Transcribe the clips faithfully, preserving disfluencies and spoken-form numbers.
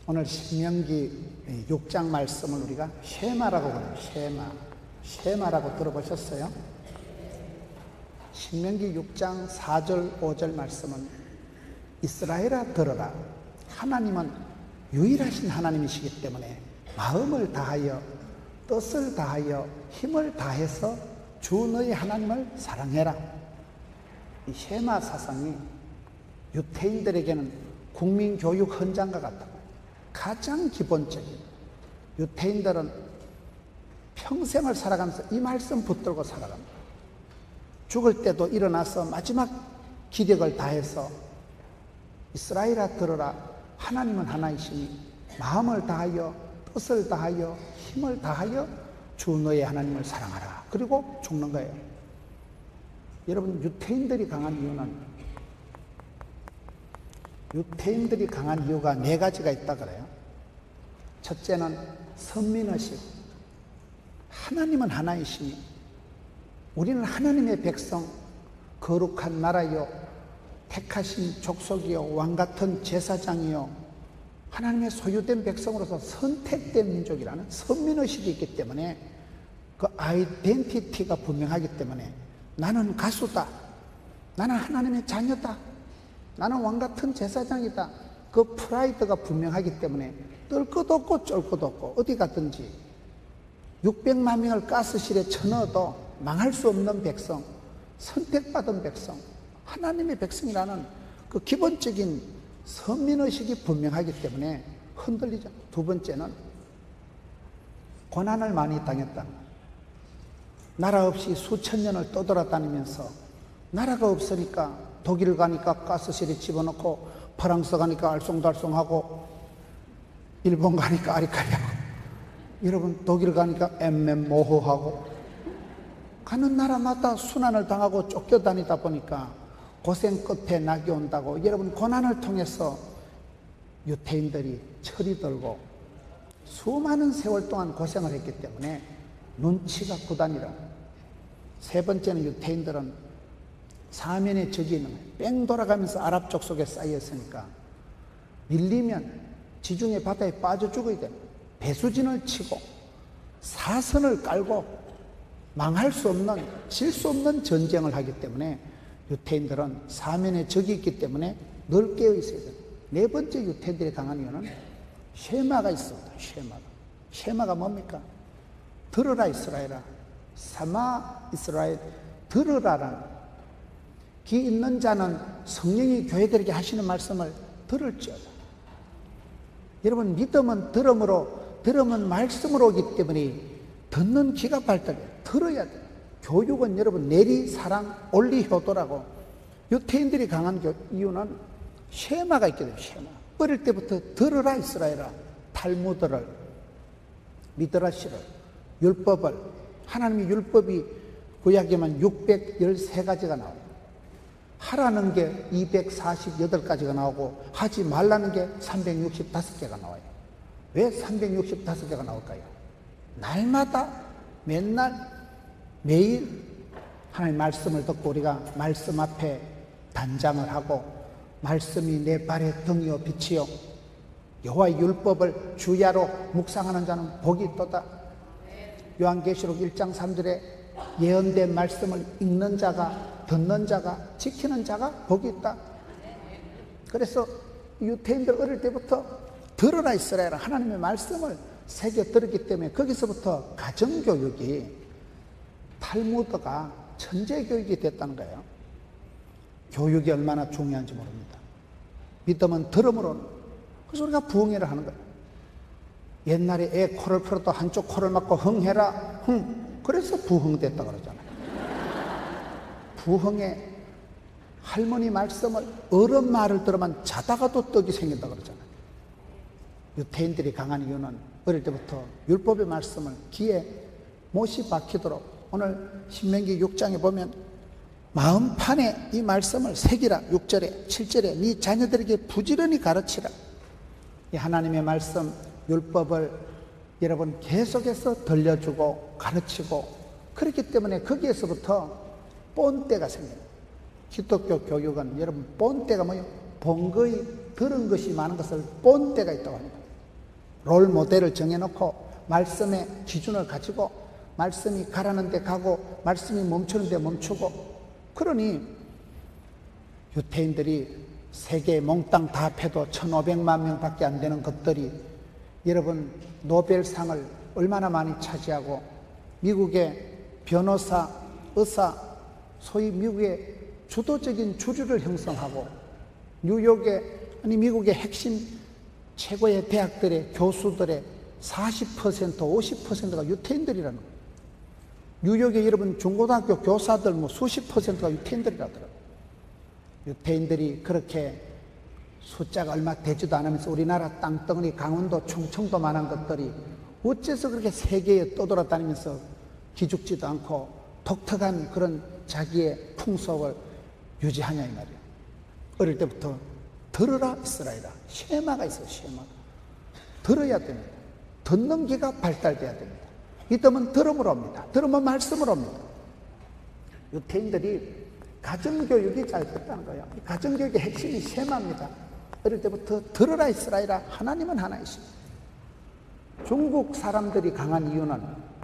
오늘 신명기 육 장 말씀을 우리가 쉐마라고 그래요. 쉐마. 쉐마라고 들어보셨어요? 신명기 육 장 사 절 오 절 말씀은 이스라엘아 들어라. 하나님은 유일하신 하나님이시기 때문에 마음을 다하여 뜻을 다하여 힘을 다해서 주 너희 하나님을 사랑해라. 이 쉐마 사상이 유태인들에게는 국민교육 헌장과 같다. 가장 기본적인, 유태인들은 평생을 살아가면서 이 말씀 붙들고 살아갑니다. 죽을 때도 일어나서 마지막 기력을 다해서 이스라엘아 들으라. 하나님은 하나이시니 마음을 다하여 뜻을 다하여 힘을 다하여 주 너의 하나님을 사랑하라. 그리고 죽는 거예요. 여러분, 유태인들이 강한 이유는 유태인들이 강한 이유가 네 가지가 있다 그래요. 첫째는 선민의식. 하나님은 하나이시니 우리는 하나님의 백성, 거룩한 나라요, 택하신 족속이요, 왕같은 제사장이요, 하나님의 소유된 백성으로서 선택된 민족이라는 선민의식이 있기 때문에 그 아이덴티티가 분명하기 때문에 나는 가수다, 나는 하나님의 자녀다, 나는 왕같은 제사장이다. 그 프라이드가 분명하기 때문에 뜰 것도 없고 쫄 것도 없고 어디 가든지 육백만 명을 가스실에 쳐넣어도 망할 수 없는 백성, 선택받은 백성, 하나님의 백성이라는 그 기본적인 선민의식이 분명하기 때문에 흔들리죠. 두 번째는 고난을 많이 당했다. 나라 없이 수천 년을 떠돌아다니면서 나라가 없으니까 독일 가니까 가스실에 집어넣고, 프랑스 가니까 알쏭달쏭하고, 일본 가니까 아리까리하고, 여러분 독일 가니까 엠엠모호하고, 가는 나라마다 순환을 당하고 쫓겨다니다 보니까 고생 끝에 낙이 온다고. 여러분, 고난을 통해서 유태인들이 철이 들고 수많은 세월 동안 고생을 했기 때문에 눈치가 구단이라. 세 번째는 유태인들은 사면의 적이 있는 거예요. 뺑 돌아가면서 아랍 족속에 쌓여있으니까 밀리면 지중해 바다에 빠져 죽어야 돼요. 배수진을 치고 사선을 깔고 망할 수 없는, 질 수 없는 전쟁을 하기 때문에 유태인들은 사면의 적이 있기 때문에 늘 깨어 있어야 돼요. 네 번째 유태인들이 강한 이유는 쉐마가 있습니다. 쉐마가. 쉐마가 뭡니까? 들으라 이스라엘아. 사마 이스라엘. 들으라란, 귀 있는 자는 성령이 교회들에게 하시는 말씀을 들을지어다. 여러분, 믿음은 들음으로, 들음은 말씀으로 오기 때문에 듣는 귀가 발달해요. 들어야 돼요. 교육은 여러분 내리, 사랑, 올리, 효도라고. 유태인들이 강한 이유는 쉐마가 있게 돼요. 쉐마. 어릴 때부터 들으라 이스라엘아. 탈무드를, 미드라시를, 율법을. 하나님의 율법이 구약에만 육백십삼 가지가 나와요. 하라는 게 이백사십팔 가지가 나오고 하지 말라는 게 삼백육십오 개가 나와요. 왜 삼백육십오 개가 나올까요? 날마다, 맨날, 매일 하나님의 말씀을 듣고 우리가 말씀 앞에 단장을 하고, 말씀이 내 발의 등이요 빛이요, 여호와의 율법을 주야로 묵상하는 자는 복이 있도다. 요한계시록 일 장 삼 절에 예언된 말씀을 읽는 자가, 듣는 자가, 지키는 자가 복이 있다. 그래서 유태인들 어릴 때부터 들으라 이스라엘아. 하나님의 말씀을 새겨 들었기 때문에 거기서부터 가정교육이, 탈무드가 천재교육이 됐다는 거예요. 교육이 얼마나 중요한지 모릅니다. 믿음은 들음으로. 그래서 우리가 부흥회를 하는 거예요. 옛날에 애 코를 풀어도 한쪽 코를 막고 흥해라, 흥. 그래서 부흥됐다 그러잖아요. 부흥에 할머니 말씀을, 어른 말을 들으면 자다가도 떡이 생긴다 그러잖아요. 유태인들이 강한 이유는 어릴 때부터 율법의 말씀을 귀에 못이 박히도록. 오늘 신명기 육 장에 보면 마음판에 이 말씀을 새기라. 육 절에, 칠 절에 네 자녀들에게 부지런히 가르치라. 이 하나님의 말씀, 율법을 여러분 계속해서 들려주고 가르치고, 그렇기 때문에 거기에서부터 본때가 생겨요. 기독교 교육은 여러분 본때가 뭐예요? 본 거의 들은 것이 많은 것을 본때가 있다고 합니다. 롤 모델을 정해놓고 말씀의 기준을 가지고 말씀이 가라는 데 가고 말씀이 멈추는 데 멈추고, 그러니 유태인들이 세계 몽땅 다 합해도 천오백만 명밖에 안 되는 것들이 여러분 노벨상을 얼마나 많이 차지하고, 미국의 변호사, 의사, 소위 미국의 주도적인 주류를 형성하고, 뉴욕의 아니 미국의 핵심 최고의 대학들의 교수들의 사십 퍼센트, 오십 퍼센트가 유태인들이라는 거예요. 뉴욕의 여러분 중고등학교 교사들 뭐 수십 퍼센트가 유태인들이라더라고요. 유태인들이 그렇게 숫자가 얼마 되지도 않으면서 우리나라 땅덩어리 강원도 충청도만한 것들이 어째서 그렇게 세계에 떠돌아다니면서 기죽지도 않고 독특한 그런 자기의 풍속을 유지하냐 이 말이에요. 어릴 때부터 들으라 이스라엘아, 쉐마가 있어요. 쉐마가 들어야 됩니다. 듣는 귀가 발달돼야 됩니다. 믿음은 들음으로 옵니다. 들음은 말씀으로 옵니다. 유태인들이 가정교육이 잘 됐다는 거예요. 가정교육의 핵심이 쉐마입니다. 어릴 때부터 들으라 이스라엘아, 하나님은 하나이십니다. 중국 사람들이 강한 이유는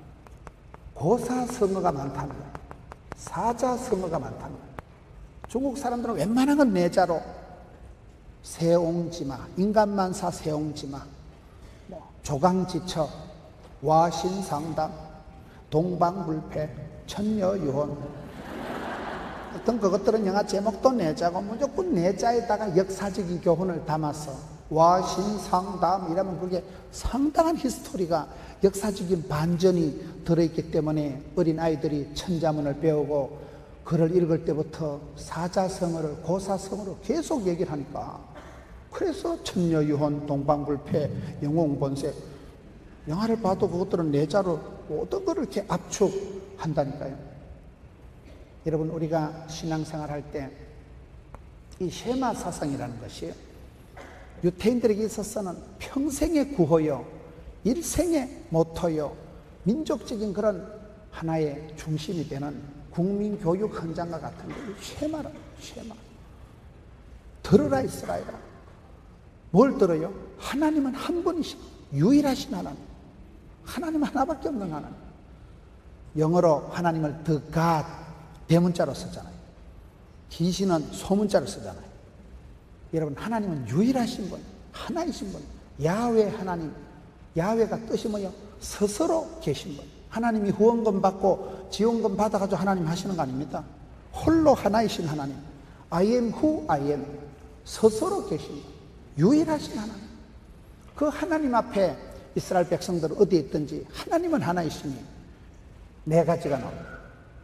고사성어가 많답니다. 사자성어가 많답니다. 중국 사람들은 웬만한 건 내자로 세옹지마, 인간만사 세옹지마, 뭐 조강지처, 와신상담, 동방불패, 천녀유혼 어떤 그것들은 영화 제목도 내자고 무조건 내자에다가 역사적인 교훈을 담아서 와신상담 이라면 그게 상당한 히스토리가, 역사적인 반전이 들어있기 때문에 어린 아이들이 천자문을 배우고 글을 읽을 때부터 사자성어를 고사성어로 계속 얘기를 하니까, 그래서 천녀유혼, 동방불패, 영웅본색 영화를 봐도 그것들은 내자로 모든 걸 이렇게 압축한다니까요. 여러분 우리가 신앙생활 할 때 이 쉐마 사상이라는 것이 유태인들에게 있어서는 평생의 구호요, 일생의 모토요, 민족적인 그런 하나의 중심이 되는 국민교육 현장과 같은 게 쉐마라. 쉐마. 들으라 이스라엘아. 뭘 들어요? 하나님은 한 분이신, 유일하신 하나님. 하나님 하나밖에 없는 하나님. 영어로 하나님을 the God 대문자로 쓰잖아요. 귀신은 소문자로 쓰잖아요. 여러분 하나님은 유일하신 분, 하나이신 분, 야훼 하나님. 야훼가 뜻이 뭐예요? 스스로 계신 분. 하나님이 후원금 받고 지원금 받아가지고 하나님 하시는 거 아닙니까? 홀로 하나이신 하나님. I am who I am. 스스로 계신 분, 유일하신 하나님. 그 하나님 앞에 이스라엘 백성들은 어디에 있든지 하나님은 하나이시니 네 가지가 나옵니다.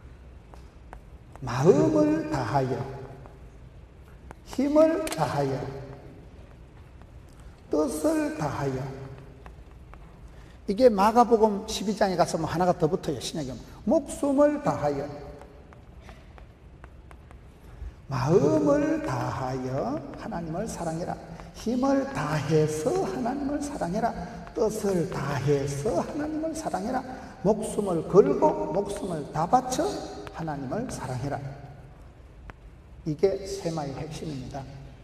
마음을 다하여, 힘을 다하여, 뜻을 다하여. 이게 마가복음 십이 장에 가서 뭐 하나가 더 붙어요. 신약에 목숨을 다하여, 마음을 다하여 하나님을 사랑해라, 힘을 다해서 하나님을 사랑해라, 뜻을 다해서 하나님을 사랑해라, 목숨을 걸고 목숨을 다 바쳐 하나님을 사랑해라. 이게 쉐마의 핵심입니다.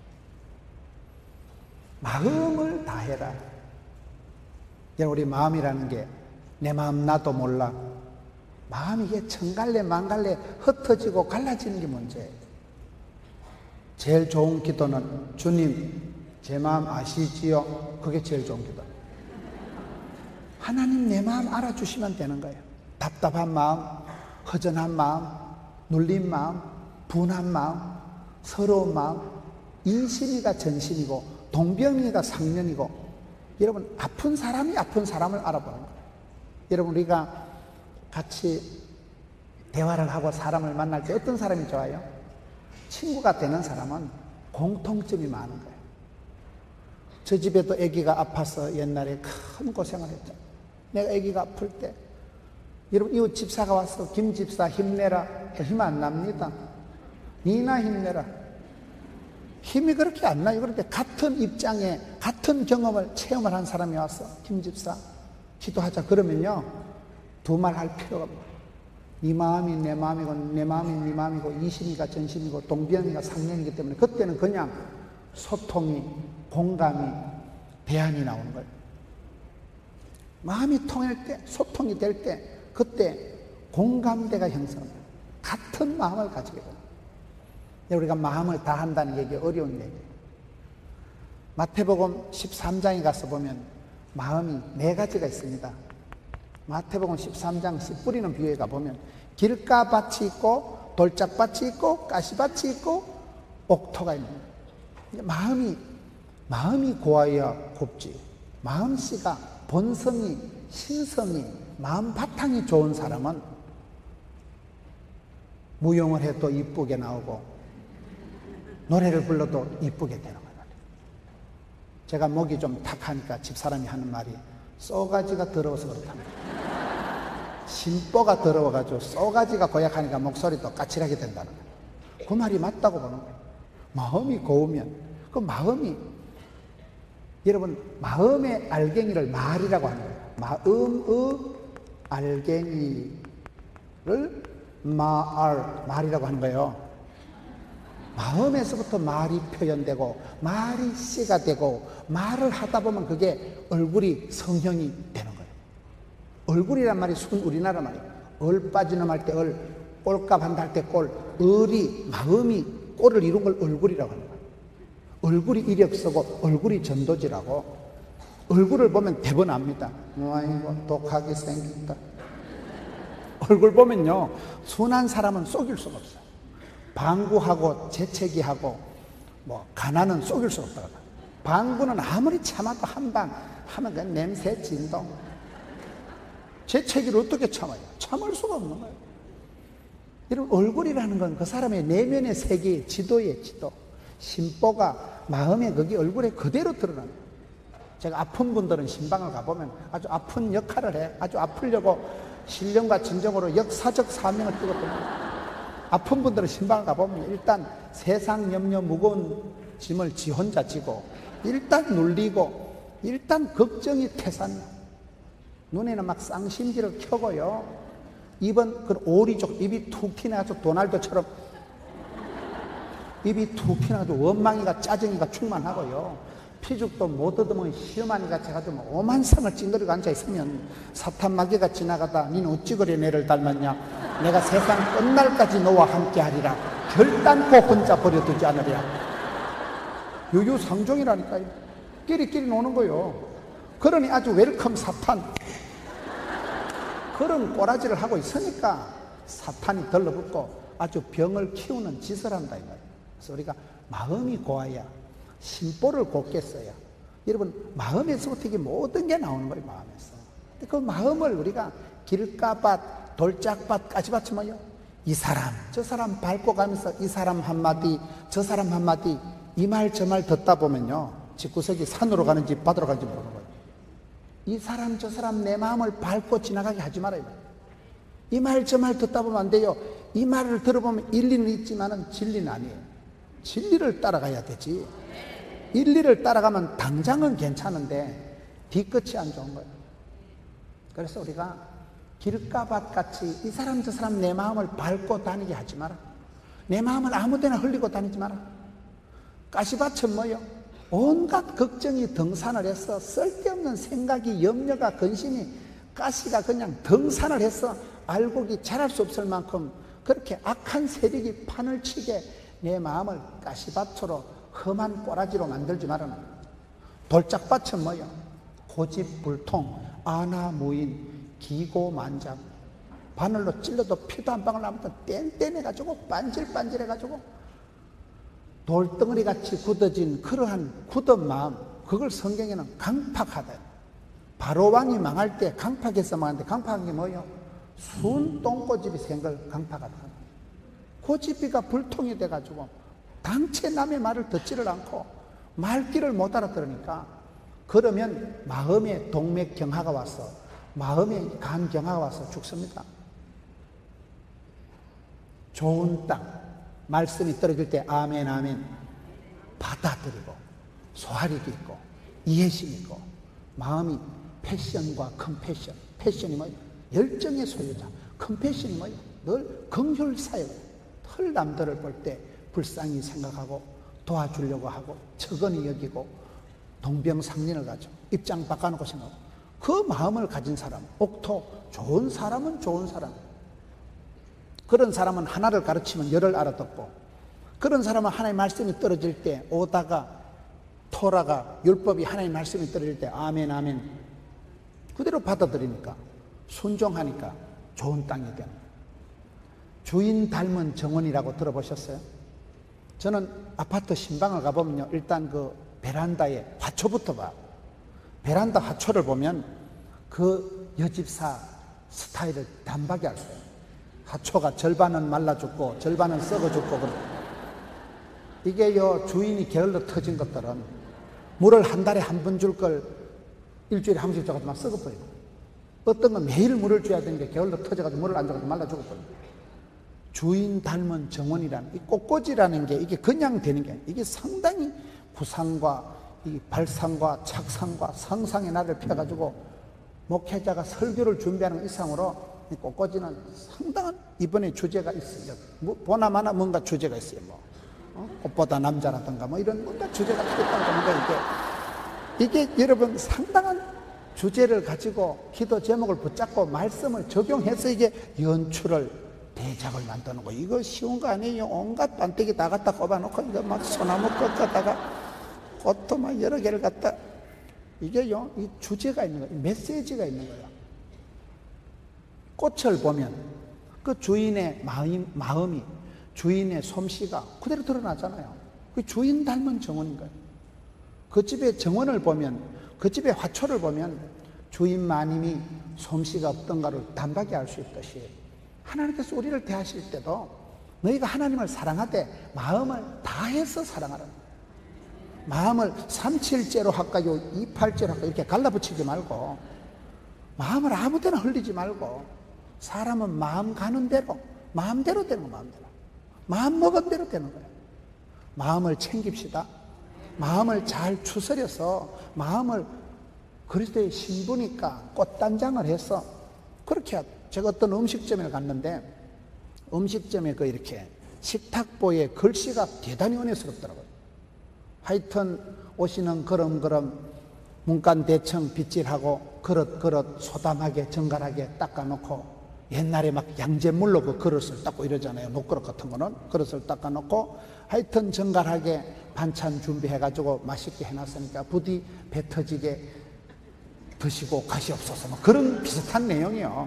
마음을 다해라. 우리 마음이라는 게 내 마음 나도 몰라. 마음이 이게 천갈래 만갈래 흩어지고 갈라지는 게 문제예요. 제일 좋은 기도는 주님 제 마음 아시지요? 그게 제일 좋은 기도. 하나님 내 마음 알아주시면 되는 거예요. 답답한 마음, 허전한 마음, 눌린 마음, 분한 마음, 서러운 마음, 인심이가 전심이고 동병이가 상면이고, 여러분 아픈 사람이 아픈 사람을 알아보는 거예요. 여러분 우리가 같이 대화를 하고 사람을 만날 때 어떤 사람이 좋아요? 친구가 되는 사람은 공통점이 많은 거예요. 저 집에도 아기가 아파서 옛날에 큰 고생을 했죠. 내가 아기가 아플 때 여러분 이웃 집사가 와서 김 집사 힘내라. 힘 안 납니다. 니나 힘내라. 힘이 그렇게 안 나요. 그런데 같은 입장에 같은 경험을 체험을 한 사람이 와서 김 집사 기도하자 그러면요 두 말 할 필요가 없어요. 네 마음이 내 마음이고 내 마음이 네 마음이고 이심이가 전심이고 동병이가 상면이기 때문에 그때는 그냥 소통이, 공감이, 대안이 나오는 거예요. 마음이 통할 때, 소통이 될 때, 그때 공감대가 형성돼요. 같은 마음을 가지게 됩니다. 우리가 마음을 다 한다는 얘기 어려운 얘기예요. 마태복음 십삼 장에 가서 보면 마음이 네 가지가 있습니다. 마태복음 십삼 장 씨 뿌리는 비유에 가보면 길가밭이 있고 돌짝밭이 있고 가시밭이 있고 옥토가 있는 거예요. 마음이 마음이 고와야 곱지. 마음씨가 본성이 신성이 마음 바탕이 좋은 사람은 무용을 해도 이쁘게 나오고 노래를 불러도 이쁘게 되는 거예요. 제가 목이 좀 탁하니까 집사람이 하는 말이 쏘가지가 더러워서 그렇답니다. 심보가 더러워가지고 쏘가지가 고약하니까 목소리도 까칠하게 된다는 거예요. 그 말이 맞다고 보는 거예요. 마음이 고우면 그 마음이 여러분 마음의 알갱이를 말이라고 하는 거예요. 마음의 알갱이를 마알 말이라고 하는 거예요. 마음에서부터 말이 표현되고 말이 씨가 되고 말을 하다 보면 그게 얼굴이 성형이 되는 거예요. 얼굴이란 말이 순 우리나라 말이에요. 얼 빠지는 할 때 얼, 꼴값 한다 할 때 꼴, 얼이 마음이 꼴을 이룬 걸 얼굴이라고 하는 거예요. 얼굴이 이력서고 얼굴이 전도지라고. 얼굴을 보면 대번 압니다. 아이고 독하게 생겼다. 얼굴 보면요 순한 사람은 속일 수가 없어요. 방구하고 재채기하고 뭐 가난은 속일 수 없다고. 방구는 아무리 참아도 한방 하면 그 냄새 진동. 재채기를 어떻게 참아요? 참을 수가 없는 거예요. 이런 얼굴이라는 건 그 사람의 내면의 세계의 지도예요. 지도. 심보가 마음에 거기 얼굴에 그대로 드러나는 거예요. 제가 아픈 분들은 신방을 가보면 아주 아픈 역할을 해. 아주 아프려고 신령과 진정으로 역사적 사명을 띠거든요. 아픈 분들은 신방을 가보면 일단 세상 염려 무거운 짐을 지 혼자 지고 일단 눌리고 일단 걱정이 태산나. 눈에는 막 쌍심지를 켜고요. 입은 그 오리족 입이 툭 튀나가지고 도날드처럼 입이 툭 튀나가지고 원망이가 짜증이가 충만하고요. 피죽도 못 얻으면 시어머니 같이 해가지고 오만상을 찡그리고 앉아있으면 사탄 마귀가 지나가다 니는 어찌 그래 내를 닮았냐. 내가 세상 끝날까지 너와 함께하리라. 결단코 혼자 버려두지 않으랴. 유유상종이라니까요. 끼리끼리 노는 거요. 그러니 아주 웰컴 사탄. 그런 꼬라지를 하고 있으니까 사탄이 들러붙고 아주 병을 키우는 짓을 한다 이 말이에요. 그래서 우리가 마음이 고와야 심보를 곱게 써야. 여러분 마음에서부터 이게 모든 게 나오는 거예요. 마음에서. 근데 그 마음을 우리가 길가밭 돌짝밭 가시밭이 뭐요? 이 사람 저 사람 밟고 가면서 이 사람 한마디 저 사람 한마디 이 말 저 말 듣다 보면요 집구석이 산으로 가는지 바다로 가는지 모르는 거예요. 이 사람 저 사람 내 마음을 밟고 지나가게 하지 말아요. 이 말 저 말 듣다 보면 안 돼요. 이 말을 들어보면 일리는 있지만은 진리는 아니에요. 진리를 따라가야 되지. 일리를 따라가면 당장은 괜찮은데 뒤끝이 안 좋은 거예요. 그래서 우리가 길가밭 같이 이 사람 저 사람 내 마음을 밟고 다니게 하지 마라. 내 마음을 아무데나 흘리고 다니지 마라. 가시밭은 뭐요? 온갖 걱정이 등산을 해서 쓸데없는 생각이 염려가 근심이 가시가 그냥 등산을 해서 알곡이 자랄 수 없을 만큼 그렇게 악한 세력이 판을 치게 내 마음을 가시밭으로 험한 꼬라지로 만들지 말아라. 돌짝밭은 뭐요? 고집불통, 아나무인, 기고만장. 바늘로 찔러도 피도 한 방울 나면 뗀뗀해가지고 반질반질해가지고 돌덩어리같이 굳어진 그러한 굳은 마음, 그걸 성경에는 강팍하다. 바로왕이 망할 때 강팍해서 망하는데 강팍한 게 뭐예요? 순 똥꼬집이 생 걸 강팍하다. 고집비가 불통이 돼가지고 당체 남의 말을 듣지를 않고 말귀를 못 알아들으니까 그러면 마음의 동맥경화가 와서 마음의 간경화가 와서 죽습니다. 좋은 땅 말씀이 떨어질 때 아멘 아멘 받아들이고 소화력이 있고 이해심 있고 마음이 패션과 컴패션. 패션이 뭐예요? 열정의 소유자. 컴패션이 뭐예요? 늘 긍휼사역. 털 남들을 볼 때 불쌍히 생각하고 도와주려고 하고 처근히 여기고 동병상련을 가지고 입장 바꿔놓고 생각하고 그 마음을 가진 사람, 옥토, 좋은 사람은 좋은 사람. 그런 사람은 하나를 가르치면 열을 알아듣고, 그런 사람은 하나님의 말씀이 떨어질 때 오다가 토라가 율법이 하나님의 말씀이 떨어질 때 아멘 아멘 그대로 받아들이니까, 순종하니까 좋은 땅이 되는 거예요. 주인 닮은 정원이라고 들어보셨어요? 저는 아파트 신방을 가보면요, 일단 그 베란다에 화초부터 봐. 베란다 화초를 보면 그 여집사 스타일을 단박에 알 수 있어요. 화초가 절반은 말라 죽고 절반은 썩어 죽고 그래. 이게 요 주인이 게을러 터진 것들은 물을 한 달에 한 번 줄 걸 일주일에 한 번씩 줘가지고 막 썩어버리고, 어떤 건 매일 물을 줘야 되는 게 게을러 터져가지고 물을 안 줘가지고 말라 죽어버리고. 주인 닮은 정원이라는 이 꽃꽂이라는 게 이게 그냥 되는 게 아니에요. 이게 상당히 구상과 이 발상과 착상과 상상의 날을 펴가지고 목회자가 설교를 준비하는 이상으로 이 꽃꽂이는 상당한 이번에 주제가 있어요. 뭐 보나마나 뭔가 주제가 있어요. 뭐 어? 꽃보다 남자라든가 뭐 이런 뭔가 주제가 있다는 건데, 이게 이게 여러분 상당한 주제를 가지고 기도 제목을 붙잡고 말씀을 적용해서 이게 연출을 대작을 만드는 거, 이거 쉬운 거 아니에요. 온갖 반대기 다 갖다 꼽아놓고 이거 막 소나무 꽃 갖다가 꽃도 막 여러 개를 갖다, 이게요 이 주제가 있는 거예요. 메시지가 있는 거예요. 꽃을 보면 그 주인의 마음, 마음이, 주인의 솜씨가 그대로 드러나잖아요. 그 주인 닮은 정원인 거예요. 그 집의 정원을 보면, 그 집의 화초를 보면 주인 마님이 솜씨가 어떤가를 단박에 알 수 있듯이, 하나님께서 우리를 대하실 때도 너희가 하나님을 사랑하되 마음을 다해서 사랑하라. 마음을 삼칠째로 할까요, 이팔째로 할까요, 이렇게 갈라붙이지 말고, 마음을 아무 데나 흘리지 말고, 사람은 마음 가는 대로, 마음대로 되는 거, 마음대로. 마음 먹은 대로 되는 거예요. 마음을 챙깁시다. 마음을 잘 추스려서, 마음을 그리스도의 신부니까 꽃단장을 해서, 그렇게 하죠. 제가 어떤 음식점에 갔는데, 음식점에 그 이렇게 식탁보에 글씨가 대단히 은혜스럽더라고요. 하여튼 오시는 그럼그럼 문간 대청 빗질하고 그릇 그릇 소담하게 정갈하게 닦아놓고, 옛날에 막 양잿물로 그 그릇을 닦고 이러잖아요. 녹그릇 같은 거는 그릇을 닦아놓고, 하여튼 정갈하게 반찬 준비해가지고 맛있게 해놨으니까 부디 배 터지게 드시고 가시옵소서, 뭐 그런 비슷한 내용이요.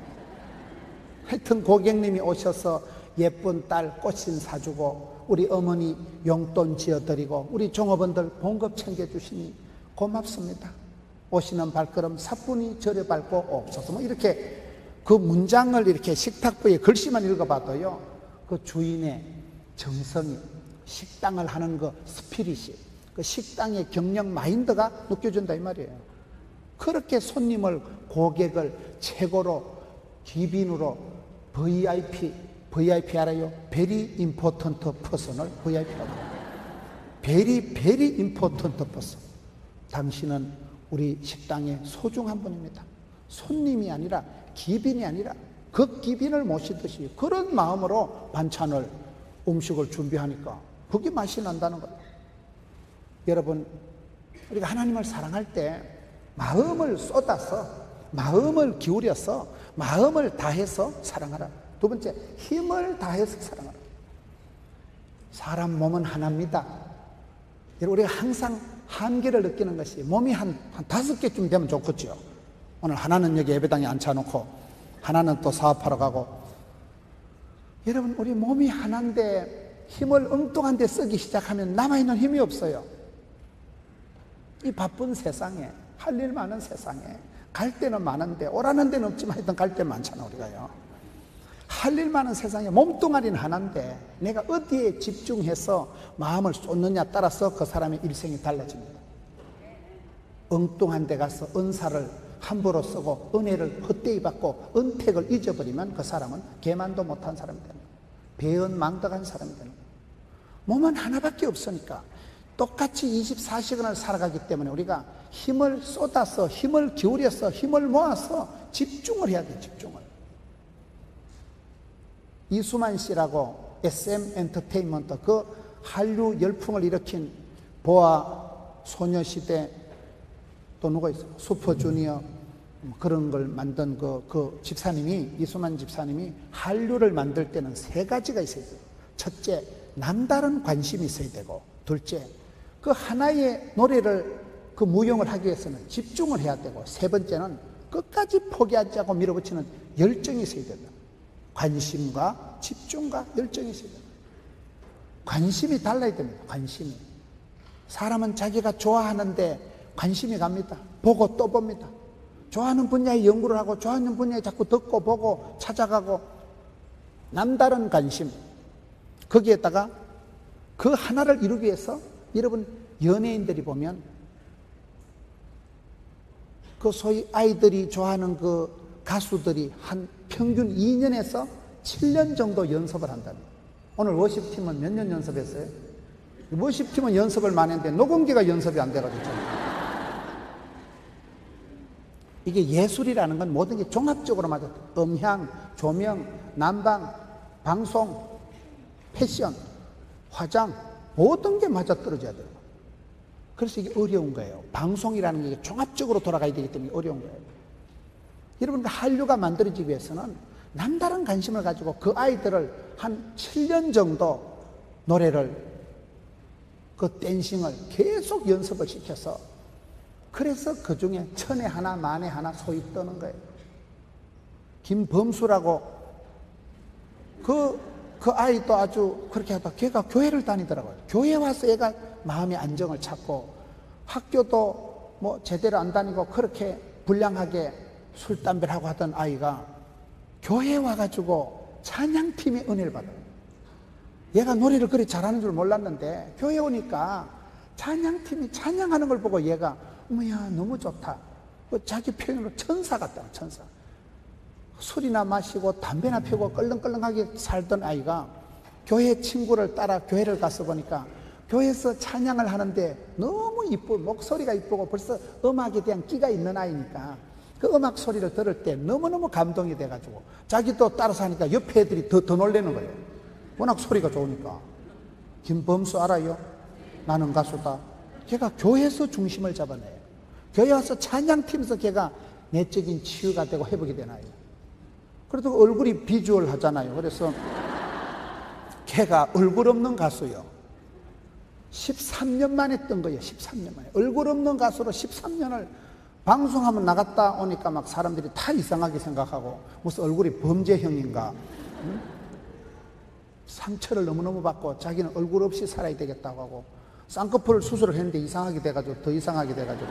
하여튼 고객님이 오셔서 예쁜 딸 꽃신 사주고, 우리 어머니 용돈 지어드리고, 우리 종업원들 봉급 챙겨주시니 고맙습니다. 오시는 발걸음 사뿐히 저려 밟고 없어서, 뭐 이렇게 그 문장을 이렇게 식탁부에 글씨만 읽어봐도요, 그 주인의 정성이, 식당을 하는 그 스피릿이, 그 식당의 경영 마인드가 느껴진다 이 말이에요. 그렇게 손님을, 고객을 최고로 기빈으로 브이아이피, 브이아이피 알아요? Very important person을 브이아이피라고 해요. Very, very important person. 당신은 우리 식당의 소중한 분입니다. 손님이 아니라, 기빈이 아니라 극기빈을 모시듯이 그런 마음으로 반찬을, 음식을 준비하니까 그게 맛이 난다는 거예요. 여러분, 우리가 하나님을 사랑할 때 마음을 쏟아서, 마음을 기울여서, 마음을 다해서 사랑하라. 두 번째, 힘을 다해서 사랑하라. 사람 몸은 하나입니다. 우리가 항상 한계를 느끼는 것이, 몸이 한, 한 다섯 개쯤 되면 좋겠죠. 오늘 하나는 여기 예배당에 앉혀놓고 하나는 또 사업하러 가고. 여러분, 우리 몸이 하나인데 힘을 엉뚱한 데 쓰기 시작하면 남아있는 힘이 없어요. 이 바쁜 세상에, 할 일 많은 세상에 갈 데는 많은데, 오라는 데는 없지만 하여튼 갈 데 많잖아 우리가요. 할 일 많은 세상에 몸뚱아리는 하나인데 내가 어디에 집중해서 마음을 쏟느냐 따라서 그 사람의 일생이 달라집니다. 엉뚱한 데 가서 은사를 함부로 쓰고 은혜를 헛되이 받고 은택을 잊어버리면 그 사람은 개만도 못한 사람이 되는 거예요. 배은망덕한 사람이 되는 거예요. 몸은 하나밖에 없으니까 똑같이 이십사 시간을 살아가기 때문에 우리가 힘을 쏟아서, 힘을 기울여서, 힘을 모아서 집중을 해야 돼요. 집중을. 이수만 씨라고 에스엠 엔터테인먼트, 그 한류 열풍을 일으킨 보아 소녀시대, 또 누가 있어요? 슈퍼주니어, 그런 걸 만든 그, 그 집사님이, 이수만 집사님이 한류를 만들 때는 세 가지가 있어야 돼요. 첫째, 남다른 관심이 있어야 되고, 둘째, 그 하나의 노래를 그 무용을 하기 위해서는 집중을 해야 되고, 세 번째는 끝까지 포기하지 않고 밀어붙이는 열정이 있어야 된다. 관심과 집중과 열정이 있어야 된다. 관심이 달라야 됩니다. 관심이. 사람은 자기가 좋아하는데 관심이 갑니다. 보고 또 봅니다. 좋아하는 분야에 연구를 하고 좋아하는 분야에 자꾸 듣고 보고 찾아가고, 남다른 관심, 거기에다가 그 하나를 이루기 위해서, 여러분 연예인들이 보면 그 소위 아이들이 좋아하는 그 가수들이 한 평균 이 년에서 칠 년 정도 연습을 한다는 거예요. 오늘 워십팀은 몇 년 연습했어요? 워십팀은 연습을 많이 했는데 녹음기가 연습이 안 돼가지고. 이게 예술이라는 건 모든 게 종합적으로 맞아. 음향, 조명, 난방, 방송, 패션, 화장, 모든 게 맞아떨어져야 돼요. 그래서 이게 어려운 거예요. 방송이라는 게 종합적으로 돌아가야 되기 때문에 어려운 거예요. 여러분, 한류가 만들어지기 위해서는 남다른 관심을 가지고 그 아이들을 한 칠 년 정도 노래를, 그 댄싱을 계속 연습을 시켜서, 그래서 그 중에 천에 하나 만에 하나 소위 뜨는 거예요. 김범수라고 그, 그 아이도 아주 그렇게 하다 걔가 교회를 다니더라고요. 교회 와서 얘가 마음의 안정을 찾고, 학교도 뭐 제대로 안 다니고 그렇게 불량하게 술, 담배를 하고 하던 아이가 교회에 와가지고 찬양팀의 은혜를 받아요. 얘가 노래를 그리 잘하는 줄 몰랐는데 교회에 오니까 찬양팀이 찬양하는 걸 보고 얘가 어머야 너무 좋다. 자기 표현으로 천사 같다. 천사. 술이나 마시고 담배나 피우고 껄렁껄렁하게 살던 아이가 교회 친구를 따라 교회를 가서 보니까 교회에서 찬양을 하는데 너무 이쁘고 목소리가 이쁘고 벌써 음악에 대한 끼가 있는 아이니까 그 음악 소리를 들을 때 너무너무 감동이 돼가지고 자기도 따라서 하니까 옆에 애들이 더, 더 놀라는 거예요. 워낙 소리가 좋으니까. 김범수 알아요? 나는 가수다. 걔가 교회에서 중심을 잡아내요. 교회 와서 찬양팀에서 걔가 내적인 치유가 되고 회복이 되나요? 그래도 얼굴이 비주얼 하잖아요. 그래서 걔가 얼굴 없는 가수요. 십삼 년 만에 뜬 거예요. 십삼 년 만에. 얼굴 없는 가수로 십삼 년을 방송하면 나갔다 오니까 막 사람들이 다 이상하게 생각하고 무슨 얼굴이 범죄형인가. 응? 상처를 너무너무 받고 자기는 얼굴 없이 살아야 되겠다고 하고 쌍꺼풀 수술을 했는데 이상하게 돼가지고 더 이상하게 돼가지고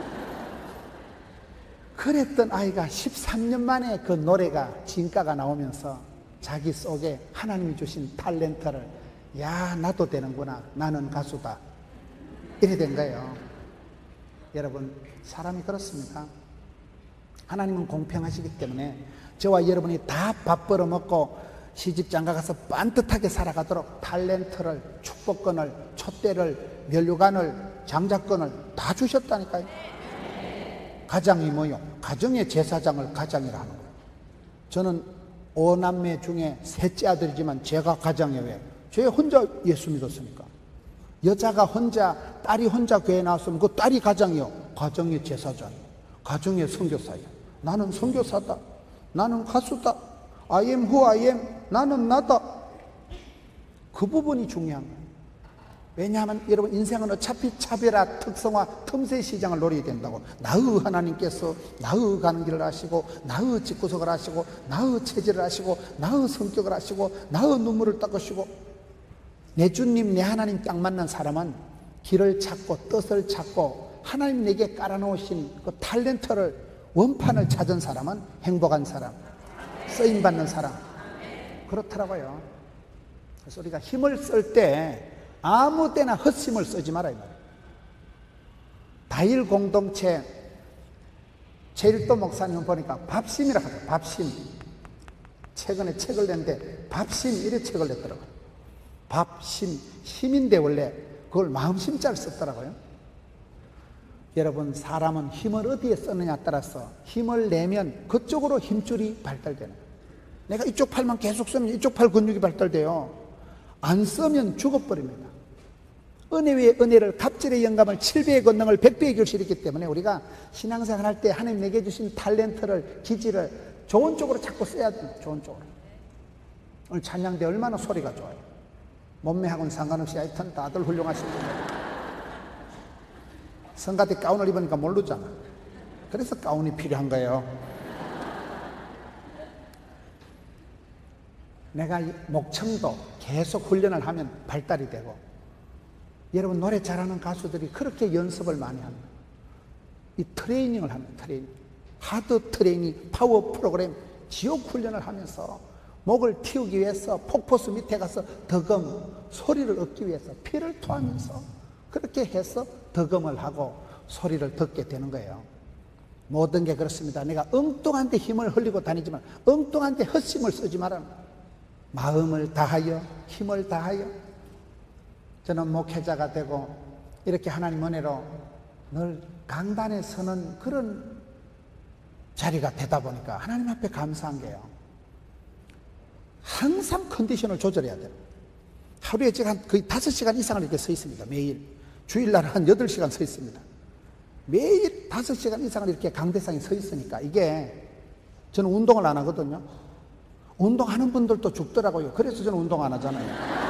그랬던 아이가 십삼 년 만에 그 노래가 진가가 나오면서 자기 속에 하나님이 주신 탤런트를 야 나도 되는구나. 나는 가수다. 이래 된 거예요. 여러분 사람이 그렇습니다. 하나님은 공평하시기 때문에 저와 여러분이 다 밥 벌어먹고 시집장가 가서 반듯하게 살아가도록 탤런트를, 축복권을, 촛대를, 면류관을, 장자권을 다 주셨다니까요. 가장이 뭐요? 가정의 제사장을 가장이라 하는 거예요. 저는 오남매 중에 셋째 아들이지만 제가 가장이에요. 왜? 제 혼자 예수 믿었으니까. 여자가 혼자, 딸이 혼자 교회에 나왔으면 그 딸이 가장이요. 가정의 제사장이요. 가정의 선교사예요. 나는 선교사다. 나는 가수다. I am who I am. 나는 나다. 그 부분이 중요한 거예요. 왜냐하면 여러분 인생은 어차피 차별화, 특성화, 틈새 시장을 노려야 된다고. 나의 하나님께서 나의 가는 길을 아시고 나의 집구석을 아시고 나의 체질을 아시고 나의 성격을 아시고 나의 눈물을 닦으시고 내 주님 내 하나님 딱 맞는 사람은 길을 찾고 뜻을 찾고 하나님 내게 깔아놓으신 그 탤런트를 원판을 찾은 사람은 행복한 사람, 쓰임받는 사람. 그렇더라고요. 그래서 우리가 힘을 쓸 때 아무 때나 헛힘을 쓰지 말아야 말이에요. 다일 공동체 제일도 목사님 보니까 밥심이라고 하죠. 밥심. 최근에 책을 냈는데 밥심 이래 책을 냈더라고요. 밥심. 힘인데 원래 그걸 마음심자를 썼더라고요. 여러분 사람은 힘을 어디에 쓰느냐에 따라서 힘을 내면 그쪽으로 힘줄이 발달되는 거예요. 내가 이쪽 팔만 계속 쓰면 이쪽 팔 근육이 발달돼요. 안 쓰면 죽어버립니다. 은혜 위에 은혜를, 갑절의 영감을, 칠배의 권능을, 백배의 결실이 있기 때문에 우리가 신앙생활 할 때 하나님 내게 주신 탤런트를, 기질을 좋은 쪽으로 자꾸 써야 돼요. 좋은 쪽으로. 오늘 찬양대 얼마나 소리가 좋아요. 몸매하고는 상관없이 하여튼 다들 훌륭하신 분이에요. 성가대 가운을 입으니까 모르잖아. 그래서 가운이 필요한 거예요. 내가 목청도 계속 훈련을 하면 발달이 되고, 여러분 노래 잘하는 가수들이 그렇게 연습을 많이 합니다. 이 트레이닝을 합니다. 트레이닝. 하드 트레이닝, 파워 프로그램, 지옥 훈련을 하면서 목을 틔우기 위해서 폭포수 밑에 가서 덕음, 소리를 얻기 위해서 피를 토하면서 그렇게 해서 덕음을 하고 소리를 듣게 되는 거예요. 모든 게 그렇습니다. 내가 엉뚱한 데 힘을 흘리고 다니지만 엉뚱한 데 헛심을 쓰지 말아라. 마음을 다하여, 힘을 다하여. 저는 목회자가 되고 이렇게 하나님 은혜로 늘 강단에 서는 그런 자리가 되다 보니까 하나님 앞에 감사한 게요. 항상 컨디션을 조절해야 돼요. 하루에 제가 한 거의 다섯 시간 이상을 이렇게 서 있습니다. 매일. 주일날 한 여덟 시간 서 있습니다. 매일 다섯 시간 이상을 이렇게 강대상에 서 있으니까 이게, 저는 운동을 안 하거든요. 운동하는 분들도 죽더라고요. 그래서 저는 운동 안 하잖아요.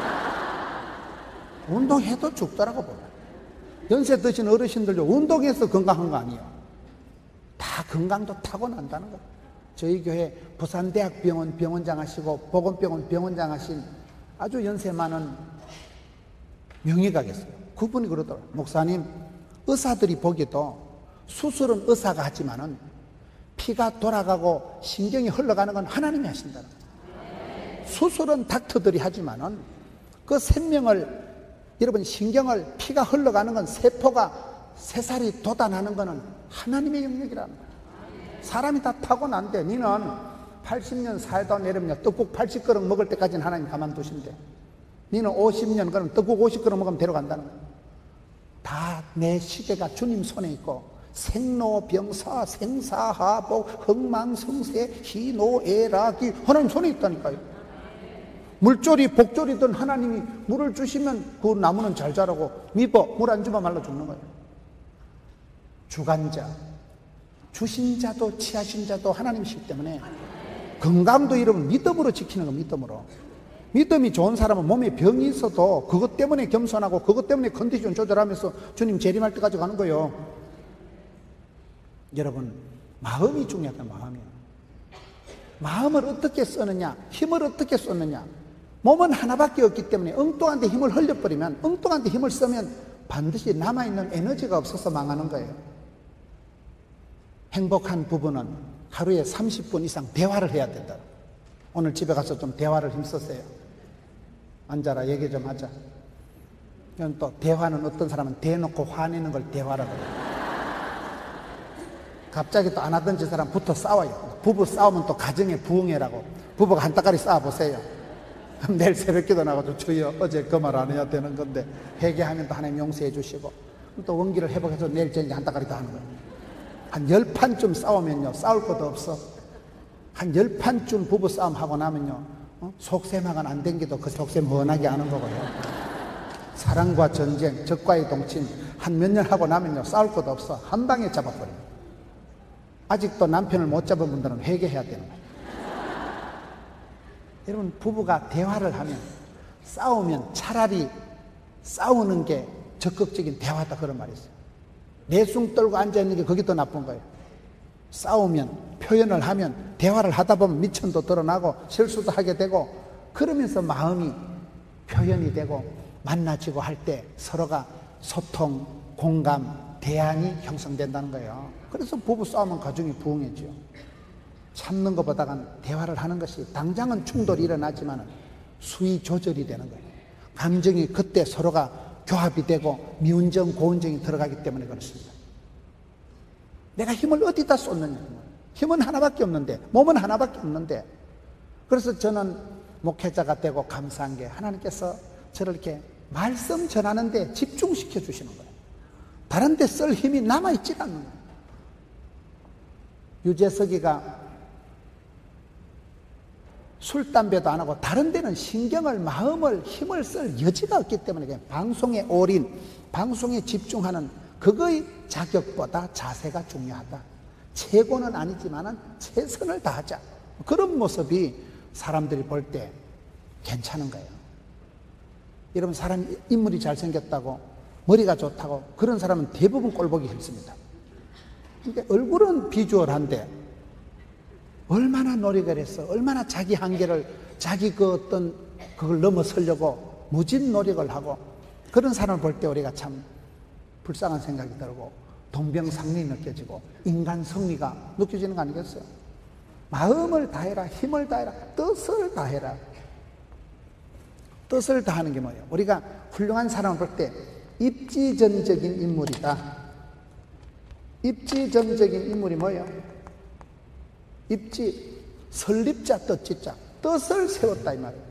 운동해도 죽더라고 보면. 연세 드신 어르신들도 운동해서 건강한 거 아니에요. 다 건강도 타고난다는 거예요. 저희 교회 부산대학병원 병원장 하시고 보건병원 병원장 하신 아주 연세 많은 명의가 계세요. 그분이 그러더라고요. 목사님, 의사들이 보기도 수술은 의사가 하지만은 피가 돌아가고 신경이 흘러가는 건 하나님이 하신다는 거예요. 수술은 닥터들이 하지만은 그 생명을, 여러분 신경을, 피가 흘러가는 건, 세포가 새살이 돋아나는 거는 하나님의 영역이라는 거예요. 사람이 다 타고난대. 니는 팔십 년 살다 내려면 떡국 팔십 그릇 먹을 때까지는 하나님 가만두신대. 니는 오십 년 그럼 떡국 오십 그릇 먹으면 데려간다는 거예요. 다 내 시대가 주님 손에 있고, 생로병사 생사하복 흥망성쇠 희노애락이 하나님 손에 있다니까요. 물조리 복조리든 하나님이 물을 주시면 그 나무는 잘 자라고, 믿어 물 안 주면 말라 죽는 거예요. 주관자, 주신 자도 취하신 자도 하나님이시기 때문에 건강도 여러분 믿음으로 지키는 거. 믿음으로. 믿음이 좋은 사람은 몸에 병이 있어도 그것 때문에 겸손하고 그것 때문에 컨디션 조절하면서 주님 재림할 때까지 가는 거예요. 여러분, 마음이 중요하다. 마음이요. 마음을 어떻게 쓰느냐, 힘을 어떻게 쏟느냐. 몸은 하나밖에 없기 때문에 엉뚱한 데 힘을 흘려버리면, 엉뚱한 데 힘을 쓰면 반드시 남아있는 에너지가 없어서 망하는 거예요. 행복한 부부는 하루에 삼십 분 이상 대화를 해야 된다. 오늘 집에 가서 좀 대화를 힘쓰세요. 앉아라, 얘기 좀 하자. 그럼 또 대화는 어떤 사람은 대놓고 화내는 걸 대화라고 해요. 갑자기 또 안 하던 저 사람 붙어 싸워요. 부부 싸우면 또 가정의 부흥회라고. 부부가 한따까리 싸워보세요. 그럼 내일 새벽기도 나가서 주여 어제 그 말 안 해야 되는 건데 회개하면 또 하나님 용서해 주시고, 또 원기를 회복해서 내일 저녁에 한따까리 다 하는 거예요. 한 열 판쯤 싸우면요 싸울 것도 없어. 한 열 판쯤 부부 싸움 하고 나면요 어? 속셈하고는 안 댕기도 그 속셈 훤하게 하는 거고요. 사랑과 전쟁, 적과의 동침 한 몇 년 하고 나면요 싸울 것도 없어. 한 방에 잡아버려요. 아직도 남편을 못 잡은 분들은 회개해야 되는 거예요. 여러분, 부부가 대화를 하면, 싸우면 차라리 싸우는 게 적극적인 대화다, 그런 말이 있어요. 내숭 떨고 앉아있는 게 그게 더 나쁜 거예요. 싸우면, 표현을 하면, 대화를 하다 보면 미천도 드러나고 실수도 하게 되고, 그러면서 마음이 표현이 되고 만나지고 할 때 서로가 소통, 공감, 대안이 형성된다는 거예요. 그래서 부부 싸우면 가정이 부흥해지요. 참는 것보다는 대화를 하는 것이, 당장은 충돌이 일어나지만 수위 조절이 되는 거예요. 감정이 그때 서로가 교합이 되고 미운정, 고운정이 들어가기 때문에 그렇습니다. 내가 힘을 어디다 쏟느냐. 힘은 하나밖에 없는데, 몸은 하나밖에 없는데. 그래서 저는 목회자가 되고 감사한 게, 하나님께서 저를 이렇게 말씀 전하는데 집중시켜 주시는 거예요. 다른 데 쓸 힘이 남아있지 않는 거예요. 유재석이가 술, 담배도 안 하고 다른 데는 신경을, 마음을, 힘을 쓸 여지가 없기 때문에 그냥 방송에 올인, 방송에 집중하는 그거의 자격보다 자세가 중요하다. 최고는 아니지만 최선을 다하자. 그런 모습이 사람들이 볼 때 괜찮은 거예요. 여러분, 사람 인물이 잘생겼다고, 머리가 좋다고 그런 사람은 대부분 꼴보기 싫습니다. 그러니까 얼굴은 비주얼한데 얼마나 노력을 했어, 얼마나 자기 한계를, 자기 그 어떤 그걸 넘어서려고 무진 노력을 하고, 그런 사람을 볼 때 우리가 참 불쌍한 생각이 들고 동병상련이 느껴지고 인간 성미가 느껴지는 거 아니겠어요? 마음을 다해라, 힘을 다해라, 뜻을 다해라. 뜻을 다하는 게 뭐예요? 우리가 훌륭한 사람을 볼 때 입지전적인 인물이다. 입지전적인 인물이 뭐예요? 입지, 설립자, 뜻지자. 뜻을 세웠다 이 말이에요.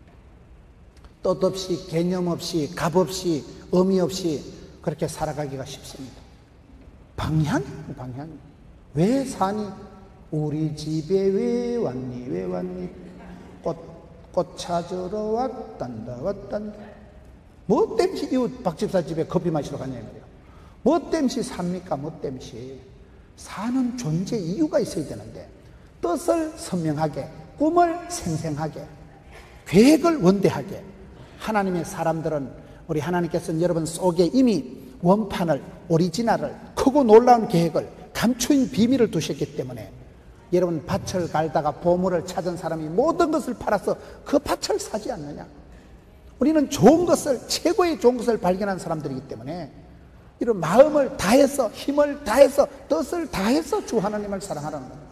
뜻 없이, 개념 없이, 값 없이, 의미 없이 그렇게 살아가기가 쉽습니다. 방향? 방향. 왜 사니? 우리 집에 왜 왔니? 왜 왔니? 꽃, 꽃 찾으러 왔단다, 왔단다. 뭐 땜시 이웃 박집사 집에 커피 마시러 갔냐, 말이에요. 뭐 땜시 삽니까? 뭐 땜시. 사는 존재 이유가 있어야 되는데, 뜻을 선명하게, 꿈을 생생하게, 계획을 원대하게. 하나님의 사람들은, 우리 하나님께서는 여러분 속에 이미 원판을, 오리지널을, 크고 놀라운 계획을, 감추인 비밀을 두셨기 때문에 여러분 밭을 갈다가 보물을 찾은 사람이 모든 것을 팔아서 그 밭을 사지 않느냐? 우리는 좋은 것을, 최고의 좋은 것을 발견한 사람들이기 때문에 이런 마음을 다해서, 힘을 다해서, 뜻을 다해서 주 하나님을 사랑하라는 겁니다.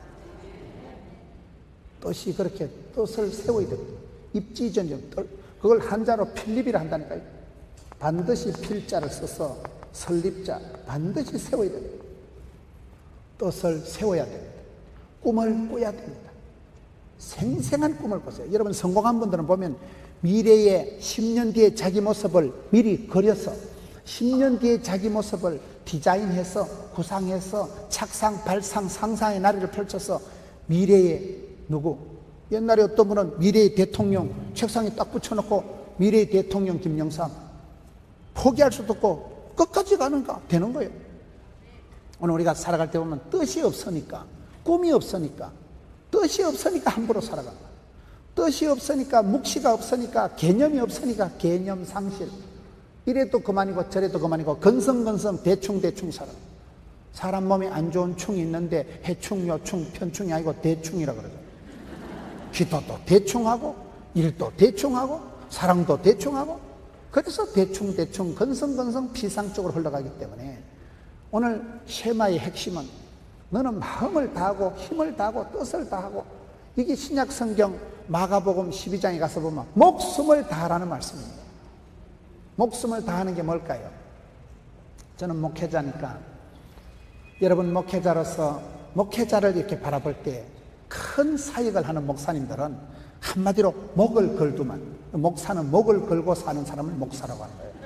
뜻이 그렇게 뜻을 세워야 됩니다. 입지전적, 그걸 한자로 필립이라 한다니까요. 반드시 필자를 써서 설립자, 반드시 세워야 됩니다. 뜻을 세워야 됩니다. 꿈을 꿔야 됩니다. 생생한 꿈을 꾸세요. 여러분 성공한 분들은 보면 미래에 십 년 뒤에 자기 모습을 미리 그려서 십 년 뒤에 자기 모습을 디자인해서 구상해서 착상, 발상, 상상의 나래를 펼쳐서 미래에 누구? 옛날에 어떤 분은 미래의 대통령 책상에 딱 붙여놓고 미래의 대통령 김영삼 포기할 수도 없고 끝까지 가는가 되는 거예요. 오늘 우리가 살아갈 때 보면 뜻이 없으니까, 꿈이 없으니까, 뜻이 없으니까 함부로 살아간다. 뜻이 없으니까, 묵시가 없으니까, 개념이 없으니까 개념 상실. 이래도 그만이고 저래도 그만이고 건성건성 대충대충 살아. 사람 몸에 안 좋은 충이 있는데 해충, 요충, 편충이 아니고 대충이라 그러죠. 기도도 대충하고 일도 대충하고 사랑도 대충하고, 그래서 대충대충 건성건성 피상적으로 흘러가기 때문에 오늘 쉐마의 핵심은 너는 마음을 다하고 힘을 다하고 뜻을 다하고, 이게 신약 성경 마가복음 십이 장에 가서 보면 목숨을 다하라는 말씀입니다. 목숨을 다하는 게 뭘까요? 저는 목회자니까 여러분 목회자로서 목회자를 이렇게 바라볼 때 큰 사역을 하는 목사님들은 한마디로 목을 걸두만, 목사는 목을 걸고 사는 사람을 목사라고 하는 거예요.